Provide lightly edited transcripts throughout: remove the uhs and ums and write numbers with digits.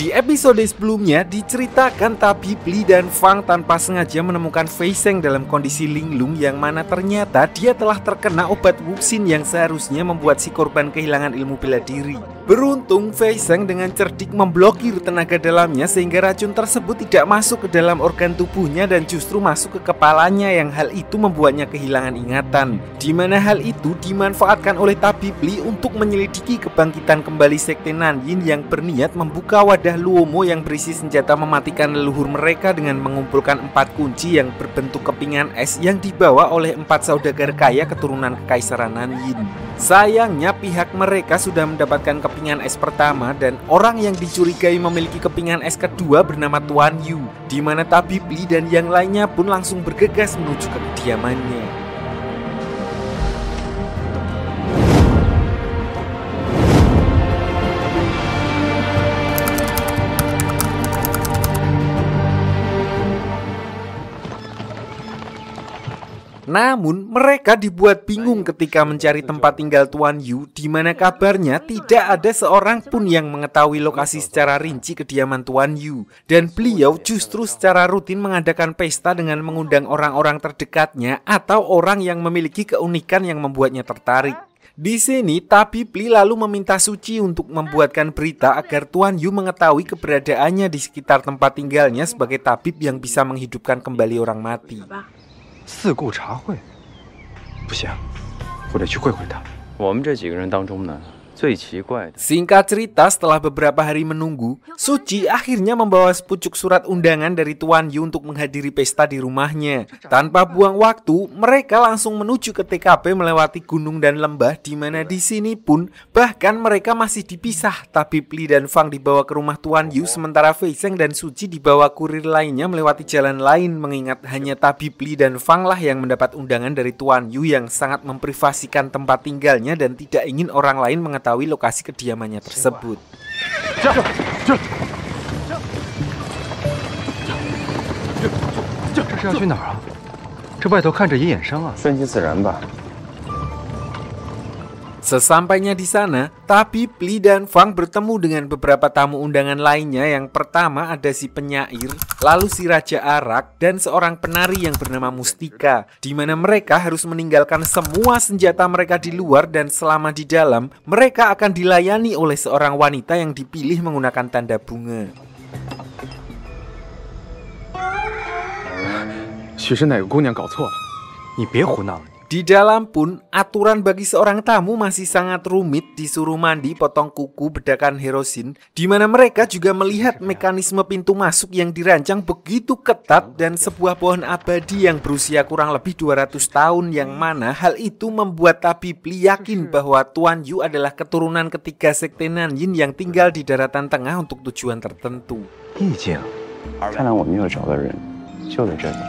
Di episode sebelumnya diceritakan Tabib Li dan Fang tanpa sengaja menemukan Fei Zheng dalam kondisi linglung yang mana ternyata dia telah terkena obat wuxin yang seharusnya membuat si korban kehilangan ilmu bela diri. Beruntung Fei Zheng dengan cerdik memblokir tenaga dalamnya sehingga racun tersebut tidak masuk ke dalam organ tubuhnya dan justru masuk ke kepalanya yang hal itu membuatnya kehilangan ingatan. Di mana hal itu dimanfaatkan oleh Tabib Li untuk menyelidiki kebangkitan kembali Sekte Nanyin yang berniat membuka wadah Luomo yang berisi senjata mematikan leluhur mereka dengan mengumpulkan 4 kunci yang berbentuk kepingan es yang dibawa oleh 4 saudagar kaya keturunan Kekaisaran Nanyin. Sayangnya pihak mereka sudah mendapatkan kepingan es pertama dan orang yang dicurigai memiliki kepingan es kedua bernama Tuan Yu, di mana Tabib Li dan yang lainnya pun langsung bergegas menuju ke kediamannya. Namun mereka dibuat bingung ketika mencari tempat tinggal Tuan Yu, di mana kabarnya tidak ada seorang pun yang mengetahui lokasi secara rinci kediaman Tuan Yu. Dan beliau justru secara rutin mengadakan pesta dengan mengundang orang-orang terdekatnya atau orang yang memiliki keunikan yang membuatnya tertarik. Di sini Tabib Li lalu meminta Suci untuk membuatkan berita agar Tuan Yu mengetahui keberadaannya di sekitar tempat tinggalnya sebagai tabib yang bisa menghidupkan kembali orang mati. 四顾茶会，不行，我得去会会他。我们这几个人当中呢，最奇怪的。 Singkat cerita, setelah beberapa hari menunggu, Suci akhirnya membawa sepucuk surat undangan dari Tuan Yu untuk menghadiri pesta di rumahnya. Tanpa buang waktu, mereka langsung menuju ke TKP melewati gunung dan lembah, di mana di sini pun bahkan mereka masih dipisah. Tabib Li dan Fang dibawa ke rumah Tuan Yu, sementara Fei Zheng dan Suci dibawa kurir lainnya melewati jalan lain, mengingat hanya Tabib Li dan Fang lah yang mendapat undangan dari Tuan Yu yang sangat memprivasikan tempat tinggalnya dan tidak ingin orang lain mengetahui lokasi kediamannya tersebut. 这是要去哪儿啊？这外头看着也眼生啊。顺其自然吧。 Sesampainya di sana, Tabib Li dan Fang bertemu dengan beberapa tamu undangan lainnya. Yang pertama ada si penyair, lalu si Raja Arak, dan seorang penari yang bernama Mustika, di mana mereka harus meninggalkan semua senjata mereka di luar dan selama di dalam, mereka akan dilayani oleh seorang wanita yang dipilih menggunakan tanda bunga. 许是哪个姑娘搞错了，你别胡闹了。 Di dalam pun, aturan bagi seorang tamu masih sangat rumit, disuruh mandi, potong kuku, bedakan herosin, di mana mereka juga melihat mekanisme pintu masuk yang dirancang begitu ketat dan sebuah pohon abadi yang berusia kurang lebih 200 tahun yang mana hal itu membuat Tabib Li yakin bahwa Tuan Yu adalah keturunan ketiga Sekte Nanyin yang tinggal di daratan tengah untuk tujuan tertentu. 意境，看来我们要找的人就在这里。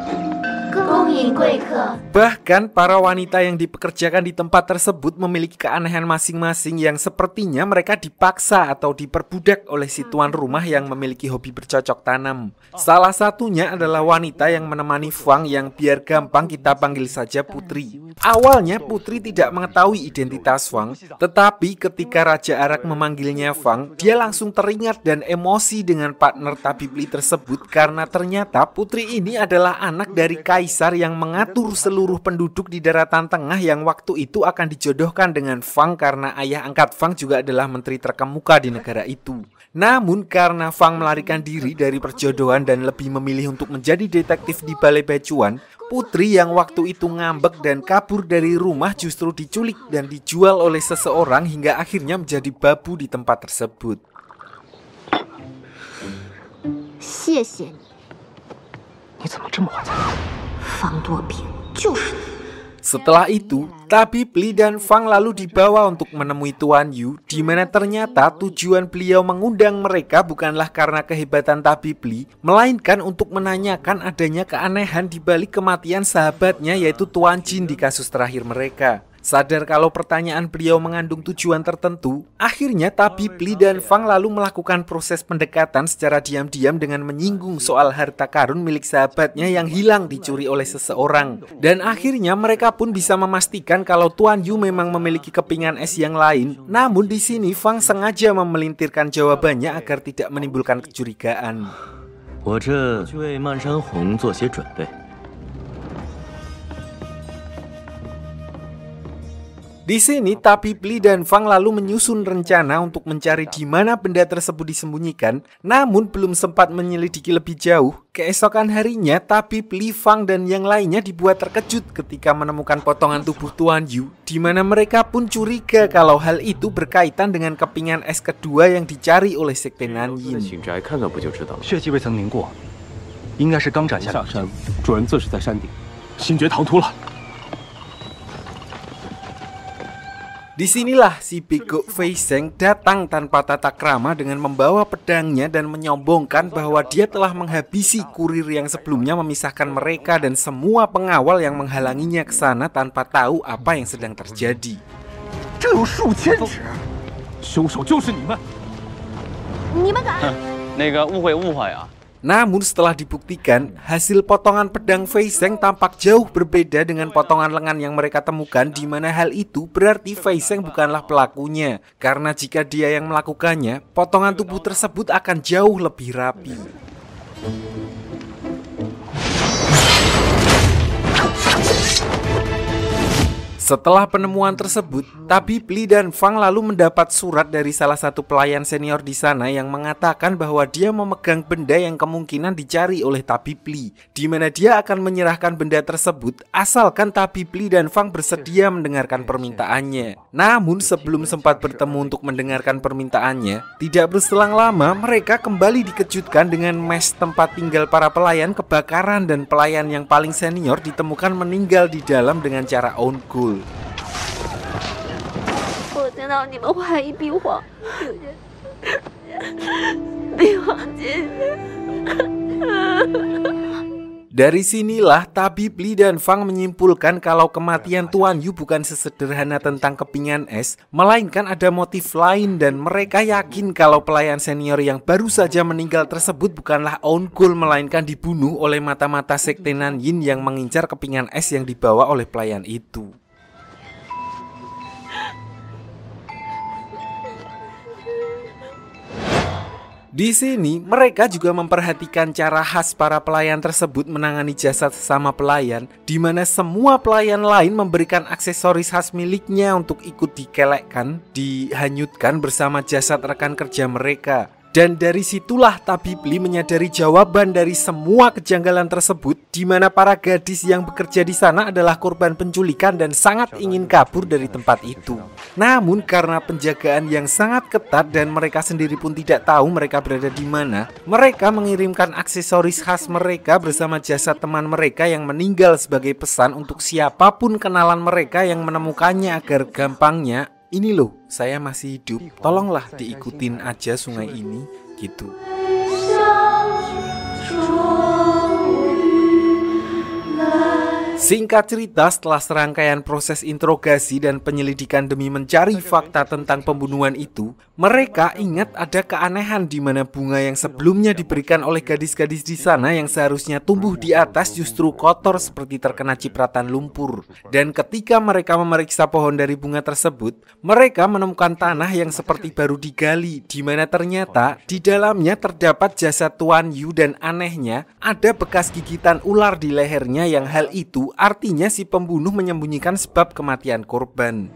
Bahkan para wanita yang dipekerjakan di tempat tersebut memiliki keanehan masing-masing yang sepertinya mereka dipaksa atau diperbudak oleh si tuan rumah yang memiliki hobi bercocok tanam. Salah satunya adalah wanita yang menemani Fang yang biar gampang kita panggil saja Putri. Awalnya Putri tidak mengetahui identitas Fang, tetapi ketika Raja Arak memanggilnya Fang, dia langsung teringat dan emosi dengan partner Tabib Li tersebut karena ternyata Putri ini adalah anak dari Kaisar yang mengatur seluruh penduduk di daratan tengah yang waktu itu akan dijodohkan dengan Fang karena ayah angkat Fang juga adalah menteri terkemuka di negara itu. Namun karena Fang melarikan diri dari perjodohan dan lebih memilih untuk menjadi detektif di Balai Bacuan, Putri yang waktu itu ngambek dan kabur dari rumah justru diculik dan dijual oleh seseorang hingga akhirnya menjadi babu di tempat tersebut. Setelah itu, Tabib Li dan Fang lalu dibawa untuk menemui Tuan Yu, di mana ternyata tujuan beliau mengundang mereka bukanlah karena kehebatan Tabib Li, melainkan untuk menanyakan adanya keanehan di balik kematian sahabatnya yaitu Tuan Jin di kasus terakhir mereka. Sadar kalau pertanyaan beliau mengandung tujuan tertentu, akhirnya Tabib Li dan Fang lalu melakukan proses pendekatan secara diam-diam dengan menyinggung soal harta karun milik sahabatnya yang hilang dicuri oleh seseorang. Dan akhirnya mereka pun bisa memastikan kalau Tuan Yu memang memiliki kepingan es yang lain. Namun di sini Fang sengaja memelintirkan jawabannya agar tidak menimbulkan kecurigaan. Di sini Tabib Li dan Fang lalu menyusun rencana untuk mencari di mana benda tersebut disembunyikan, namun belum sempat menyelidiki lebih jauh. Keesokan harinya, Tabib Li, Fang, dan yang lainnya dibuat terkejut ketika menemukan potongan tubuh Tuan Yu, di mana mereka pun curiga kalau hal itu berkaitan dengan kepingan es kedua yang dicari oleh Sekte Nanyin. Disinilah si bego Fei Zheng datang tanpa tata krama dengan membawa pedangnya dan menyombongkan bahwa dia telah menghabisi kurir yang sebelumnya memisahkan mereka dan semua pengawal yang menghalanginya ke sana tanpa tahu apa yang sedang terjadi. Namun setelah dibuktikan, hasil potongan pedang Fei Zheng tampak jauh berbeda dengan potongan lengan yang mereka temukan, di mana hal itu berarti Fei Zheng bukanlah pelakunya. Karena jika dia yang melakukannya, potongan tubuh tersebut akan jauh lebih rapi. Setelah penemuan tersebut, Tabib Li dan Fang lalu mendapat surat dari salah satu pelayan senior di sana yang mengatakan bahwa dia memegang benda yang kemungkinan dicari oleh Tabib Li, di mana dia akan menyerahkan benda tersebut asalkan Tabib Li dan Fang bersedia mendengarkan permintaannya. Namun sebelum sempat bertemu untuk mendengarkan permintaannya, tidak berselang lama mereka kembali dikejutkan dengan mes tempat tinggal para pelayan kebakaran dan pelayan yang paling senior ditemukan meninggal di dalam dengan cara on call. Dari sinilah Tabib Li dan Fang menyimpulkan kalau kematian Tuan Yu bukan sesederhana tentang kepingan es, melainkan ada motif lain, dan mereka yakin kalau pelayan senior yang baru saja meninggal tersebut bukanlah on call, melainkan dibunuh oleh mata-mata Sekte Nanyin yang mengincar kepingan es yang dibawa oleh pelayan itu. Di sini, mereka juga memperhatikan cara khas para pelayan tersebut menangani jasad sesama pelayan, di mana semua pelayan lain memberikan aksesoris khas miliknya untuk ikut dikelekkan, dihanyutkan bersama jasad rekan kerja mereka. Dan dari situlah Tabib Li menyadari jawaban dari semua kejanggalan tersebut, di mana para gadis yang bekerja di sana adalah korban penculikan dan sangat ingin kabur dari tempat itu. Namun karena penjagaan yang sangat ketat dan mereka sendiri pun tidak tahu mereka berada di mana, mereka mengirimkan aksesoris khas mereka bersama jasad teman mereka yang meninggal sebagai pesan untuk siapapun kenalan mereka yang menemukannya agar gampangnya, "Ini loh, saya masih hidup, tolonglah diikutin aja sungai ini," gitu. Singkat cerita, setelah serangkaian proses interogasi dan penyelidikan demi mencari fakta tentang pembunuhan itu, mereka ingat ada keanehan di mana bunga yang sebelumnya diberikan oleh gadis-gadis di sana yang seharusnya tumbuh di atas justru kotor seperti terkena cipratan lumpur. Dan ketika mereka memeriksa pohon dari bunga tersebut, mereka menemukan tanah yang seperti baru digali, di mana ternyata di dalamnya terdapat jasad Tuan Yu dan anehnya ada bekas gigitan ular di lehernya, yang hal itu artinya si pembunuh menyembunyikan sebab kematian korban.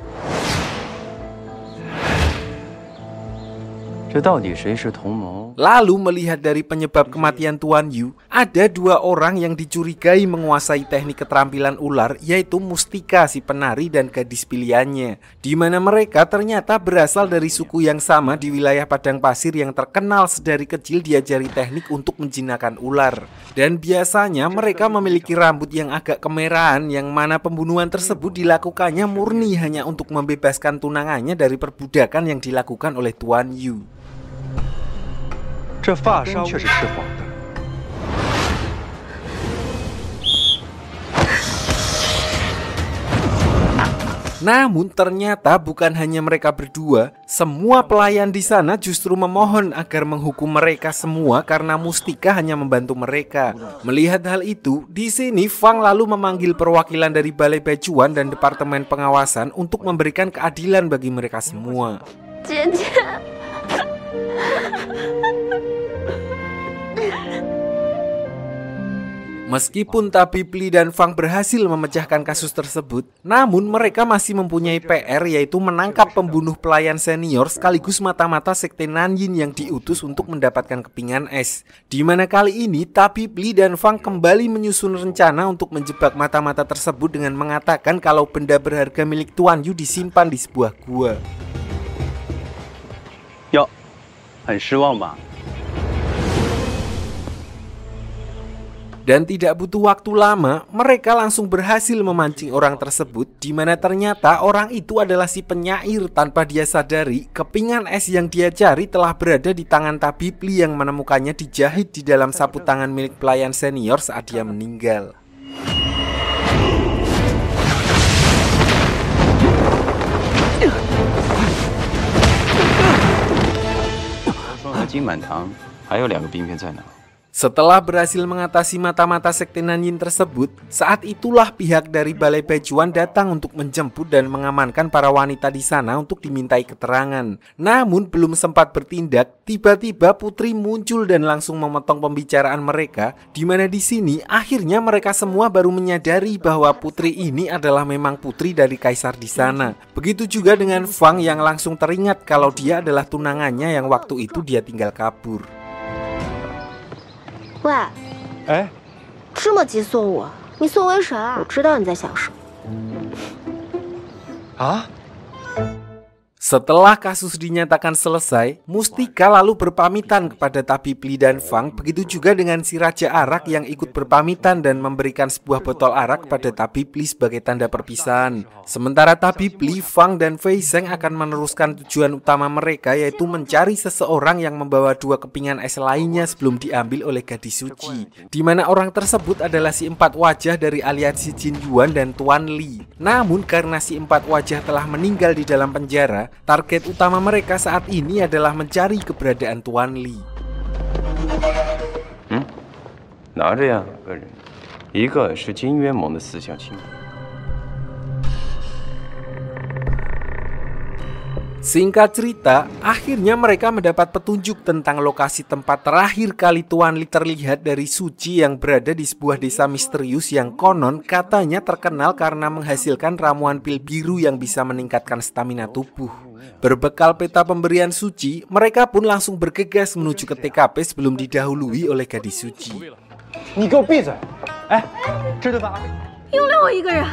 Lalu melihat dari penyebab kematian Tuan Yu, ada dua orang yang dicurigai menguasai teknik keterampilan ular, yaitu Mustika si penari dan gadis pilihannya, di mana mereka ternyata berasal dari suku yang sama di wilayah padang pasir yang terkenal sedari kecil diajari teknik untuk menjinakkan ular. Dan biasanya mereka memiliki rambut yang agak kemerahan, yang mana pembunuhan tersebut dilakukannya murni hanya untuk membebaskan tunangannya dari perbudakan yang dilakukan oleh Tuan Yu. 这发梢却是赤黄的。 Namun ternyata bukan hanya mereka berdua, semua pelayan di sana justru memohon agar menghukum mereka semua karena Mustika hanya membantu mereka. Melihat hal itu, di sini Fang lalu memanggil perwakilan dari Balai Baijuan dan Departemen Pengawasan untuk memberikan keadilan bagi mereka semua. Meskipun Tabib Li dan Fang berhasil memecahkan kasus tersebut, namun mereka masih mempunyai PR, yaitu menangkap pembunuh pelayan senior sekaligus mata-mata sekte Nanyin yang diutus untuk mendapatkan kepingan es. Di mana kali ini Tabib Li dan Fang kembali menyusun rencana untuk menjebak mata-mata tersebut dengan mengatakan kalau benda berharga milik Tuan Yu disimpan di sebuah gua. Yo, 很失望吧? Dan tidak butuh waktu lama, mereka langsung berhasil memancing orang tersebut, di mana ternyata orang itu adalah si penyair. Tanpa dia sadari, kepingan es yang dia cari telah berada di tangan Tabib Li yang menemukannya dijahit di dalam sapu tangan milik pelayan senior saat dia meninggal. Setelah berhasil mengatasi mata-mata sekte Nanyin tersebut, saat itulah pihak dari Balai Baijuan datang untuk menjemput dan mengamankan para wanita di sana untuk dimintai keterangan. Namun belum sempat bertindak, tiba-tiba Putri muncul dan langsung memotong pembicaraan mereka, di mana di sini akhirnya mereka semua baru menyadari bahwa Putri ini adalah memang putri dari kaisar di sana. Begitu juga dengan Fang yang langsung teringat kalau dia adalah tunangannya yang waktu itu dia tinggal kabur. 喂，哎，这么急送我，你送为啥？我知道你在想什么。啊？ Setelah kasus dinyatakan selesai, Mustika lalu berpamitan kepada Tabib Li dan Fang. Begitu juga dengan si Raja Arak yang ikut berpamitan dan memberikan sebuah botol arak kepada Tabib Li sebagai tanda perpisahan. Sementara Tabib Li, Fang, dan Fei Zeng akan meneruskan tujuan utama mereka, yaitu mencari seseorang yang membawa dua kepingan es lainnya sebelum diambil oleh gadis suci. Di mana orang tersebut adalah si empat wajah dari aliansi Jin Yuan dan Tuan Li. Namun karena si empat wajah telah meninggal di dalam penjara, target utama mereka saat ini adalah mencari keberadaan Tuan Li. 拿着呀，个人，一个是金渊盟的四小青。 Singkat cerita, akhirnya mereka mendapat petunjuk tentang lokasi tempat terakhir kali Tuan Li terlihat dari Suci yang berada di sebuah desa misterius yang konon katanya terkenal karena menghasilkan ramuan pil biru yang bisa meningkatkan stamina tubuh. Berbekal peta pemberian Suci, mereka pun langsung bergegas menuju ke TKP sebelum didahului oleh gadis Suci. 你给我闭嘴！哎，这对吧？ 又留我一个人。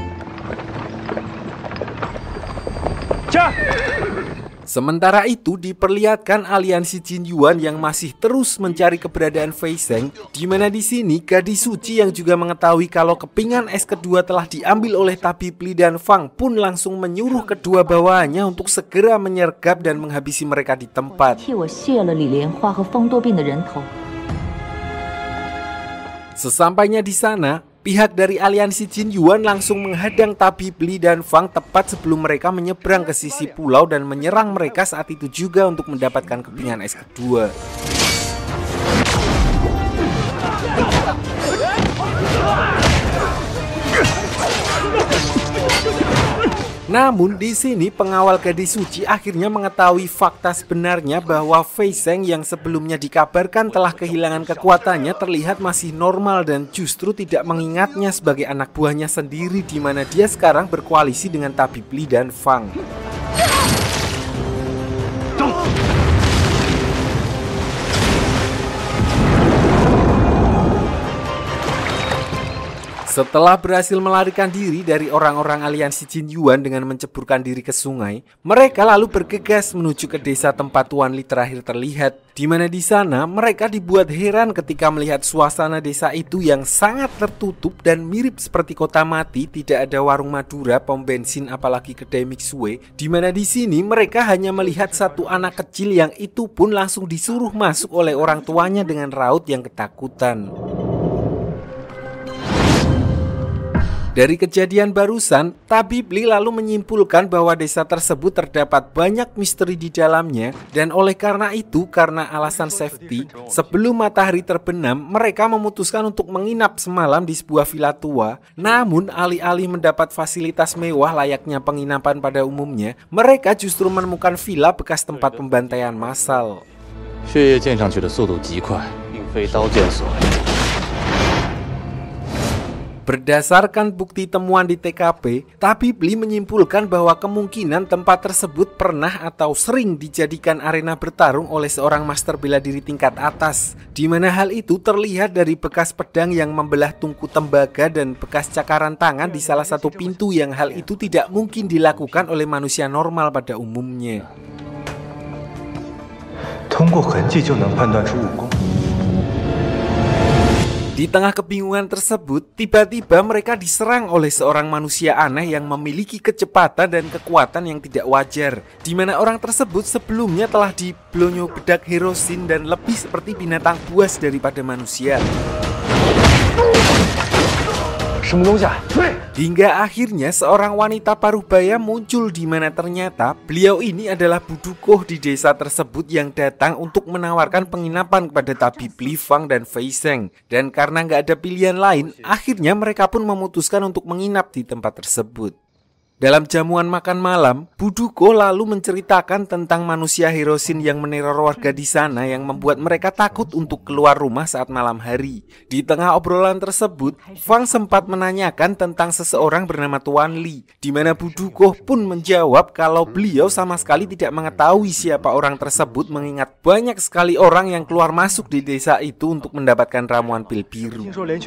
Sementara itu diperlihatkan aliansi Jin Yuan yang masih terus mencari keberadaan Fei Zeng, di mana di sini gadis suci yang juga mengetahui kalau kepingan es kedua telah diambil oleh Tabib Li dan Fang pun langsung menyuruh kedua bawahannya untuk segera menyergap dan menghabisi mereka di tempat. Sesampainya di sana, pihak dari aliansi Jin Yuan langsung menghadang Tabib Li dan Fang tepat sebelum mereka menyeberang ke sisi pulau dan menyerang mereka saat itu juga untuk mendapatkan kepingan es kedua. Namun di sini pengawal gadis suci akhirnya mengetahui fakta sebenarnya bahwa Fei Zeng yang sebelumnya dikabarkan telah kehilangan kekuatannya terlihat masih normal dan justru tidak mengingatnya sebagai anak buahnya sendiri, di mana dia sekarang berkoalisi dengan Tabib Li dan Fang. Setelah berhasil melarikan diri dari orang-orang aliansi Jin Yuan dengan menceburkan diri ke sungai, mereka lalu bergegas menuju ke desa tempat Tuan Li terakhir terlihat, di mana di sana mereka dibuat heran ketika melihat suasana desa itu yang sangat tertutup dan mirip seperti kota mati. Tidak ada warung Madura, pom bensin, apalagi kedai mixue, di mana di sini mereka hanya melihat satu anak kecil yang itu pun langsung disuruh masuk oleh orang tuanya dengan raut yang ketakutan. Dari kejadian barusan, Tabib Li lalu menyimpulkan bahwa desa tersebut terdapat banyak misteri di dalamnya, dan oleh karena itu, karena alasan safety, sebelum matahari terbenam, mereka memutuskan untuk menginap semalam di sebuah villa tua. Namun, alih-alih mendapat fasilitas mewah layaknya penginapan pada umumnya, mereka justru menemukan villa bekas tempat pembantaian massal. 血液溅上去的速度极快，并非刀剑所为。 Berdasarkan bukti temuan di TKP, Tabib Li menyimpulkan bahwa kemungkinan tempat tersebut pernah atau sering dijadikan arena bertarung oleh seorang master bela diri tingkat atas, di mana hal itu terlihat dari bekas pedang yang membelah tungku tembaga dan bekas cakaran tangan di salah satu pintu yang hal itu tidak mungkin dilakukan oleh manusia normal pada umumnya. 通过痕迹就能判断出武功。 Di tengah kebingungan tersebut, tiba-tiba mereka diserang oleh seorang manusia aneh yang memiliki kecepatan dan kekuatan yang tidak wajar, di mana orang tersebut sebelumnya telah diblonyo bedak Hirosin dan lebih seperti binatang buas daripada manusia. Hingga akhirnya seorang wanita parubaya muncul di mana ternyata beliau ini adalah Budukoh di desa tersebut yang datang untuk menawarkan penginapan kepada Tabib Li, Fang, dan Fei Zheng. Dan karena nggak ada pilihan lain, akhirnya mereka pun memutuskan untuk menginap di tempat tersebut. Dalam jamuan makan malam, Budukoh lalu menceritakan tentang manusia Hirosin yang meneror warga di sana yang membuat mereka takut untuk keluar rumah saat malam hari. Di tengah obrolan tersebut, Fang sempat menanyakan tentang seseorang bernama Tuan Li, di mana Budukoh pun menjawab kalau beliau sama sekali tidak mengetahui siapa orang tersebut, mengingat banyak sekali orang yang keluar masuk di desa itu untuk mendapatkan ramuan pil biru.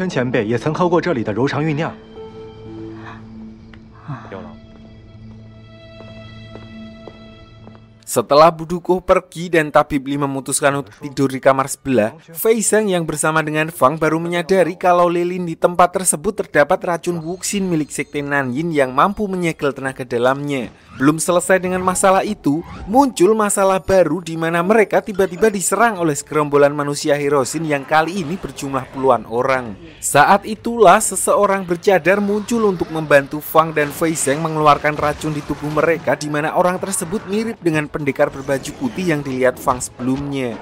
Setelah Budukoh pergi dan Tabib Li memutuskan untuk tidur di kamar sebelah, Fei Zheng yang bersama dengan Fang baru menyadari kalau lilin di tempat tersebut terdapat racun Wuxin milik Sekte Nanyin yang mampu menyegel tenaga dalamnya. Belum selesai dengan masalah itu, muncul masalah baru di mana mereka tiba-tiba diserang oleh segerombolan manusia Hirosin yang kali ini berjumlah puluhan orang. Saat itulah seseorang bercadar muncul untuk membantu Fang dan Fei Zheng mengeluarkan racun di tubuh mereka, di mana orang tersebut mirip dengan pendekar berbaju putih yang dilihat Fang sebelumnya.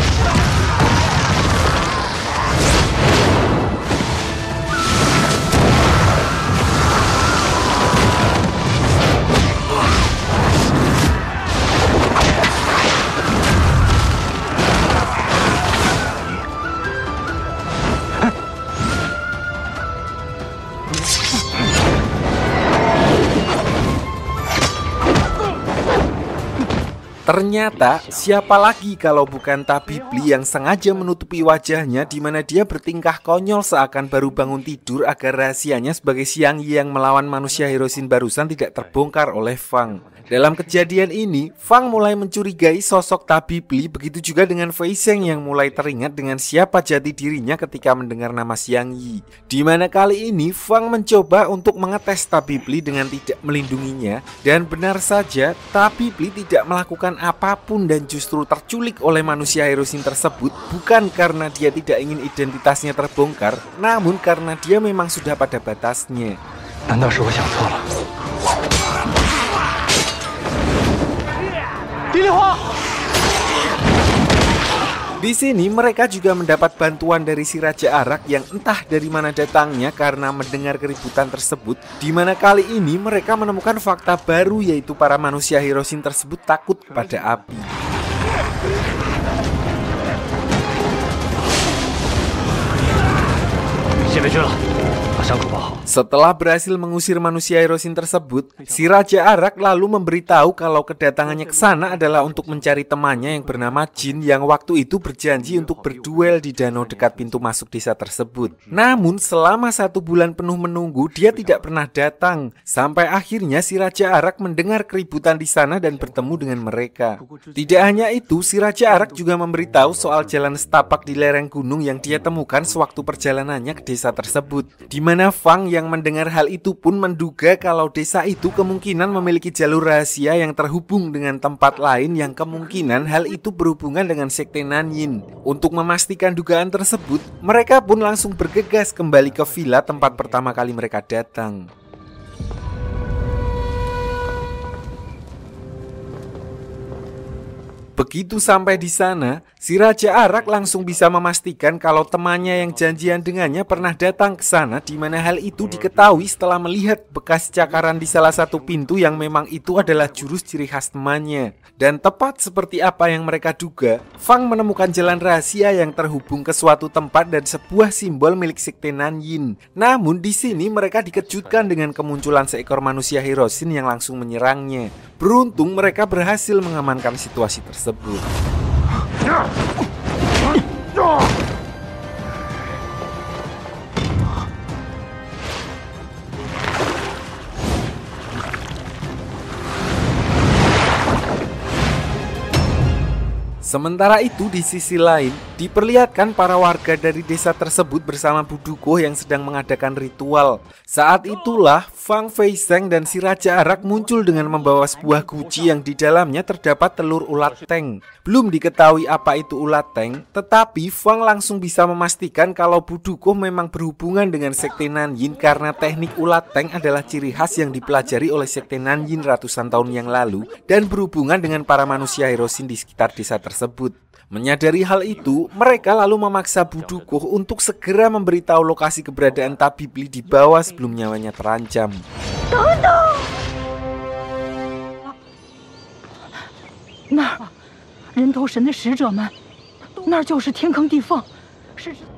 Ternyata siapa lagi kalau bukan Tabib Li yang sengaja menutupi wajahnya, di mana dia bertingkah konyol seakan baru bangun tidur agar rahasianya sebagai Xiang Yi yang melawan manusia Hirosin barusan tidak terbongkar oleh Fang. Dalam kejadian ini, Fang mulai mencurigai sosok Tabib Li, begitu juga dengan Fei Zheng yang mulai teringat dengan siapa jati dirinya ketika mendengar nama Xiang Yi. Di mana kali ini Fang mencoba untuk mengetes Tabib Li dengan tidak melindunginya, dan benar saja Tabib Li tidak melakukan apapun dan justru terculik oleh manusia Hirosin tersebut, bukan karena dia tidak ingin identitasnya terbongkar, namun karena dia memang sudah pada batasnya. Di sini mereka juga mendapat bantuan dari si Raja Arak yang entah dari mana datangnya karena mendengar keributan tersebut, di mana kali ini mereka menemukan fakta baru, yaitu para manusia Hirosin tersebut takut kepada api. Setelah berhasil mengusir manusia Hirosin tersebut, si Raja Arak lalu memberitahu kalau kedatangannya ke sana adalah untuk mencari temannya yang bernama Jin yang waktu itu berjanji untuk berduel di danau dekat pintu masuk desa tersebut. Namun selama 1 bulan penuh menunggu, dia tidak pernah datang. Sampai akhirnya si Raja Arak mendengar keributan di sana dan bertemu dengan mereka. Tidak hanya itu, si Raja Arak juga memberitahu soal jalan setapak di lereng gunung yang dia temukan sewaktu perjalanannya ke desa tersebut, di Di mana Fang yang mendengar hal itu pun menduga kalau desa itu kemungkinan memiliki jalur rahasia yang terhubung dengan tempat lain yang kemungkinan hal itu berhubungan dengan sekte Nanyin. Untuk memastikan dugaan tersebut, mereka pun langsung bergegas kembali ke villa tempat pertama kali mereka datang. Begitu sampai di sana, si Raja Arak langsung bisa memastikan kalau temannya yang janjian dengannya pernah datang ke sana, di mana hal itu diketahui setelah melihat bekas cakaran di salah satu pintu yang memang itu adalah jurus ciri khas temannya. Dan tepat seperti apa yang mereka duga, Fang menemukan jalan rahasia yang terhubung ke suatu tempat dan sebuah simbol milik sekte Nanyin. Namun di sini mereka dikejutkan dengan kemunculan seekor manusia Hirosin yang langsung menyerangnya. Beruntung mereka berhasil mengamankan situasi tersebut. Sementara itu di sisi lain, diperlihatkan para warga dari desa tersebut bersama Buduko yang sedang mengadakan ritual. Saat itulah Fang Feizeng dan si Raja Arak muncul dengan membawa sebuah guci yang di dalamnya terdapat telur ulat teng. Belum diketahui apa itu ulat teng, tetapi Fang langsung bisa memastikan kalau Buduko memang berhubungan dengan sekte Nanyin karena teknik ulat teng adalah ciri khas yang dipelajari oleh sekte Nanyin ratusan tahun yang lalu dan berhubungan dengan para manusia Hirosin di sekitar desa tersebut. Menyadari hal itu, mereka lalu memaksa Buduko untuk segera memberitahu lokasi keberadaan tabib Li di bawah sebelum nyawanya terancam. Nah, 人头神的使者们，那儿就是天坑地缝，是